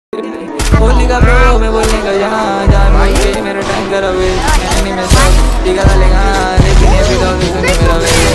बोलने का ब्रो मैं बोलने का यहाँ जान भाई मेरा टाइम कर अवे मैंने नहीं मैं सब टीका डालेगा लेकिन ये भी तो सुने मेरा वे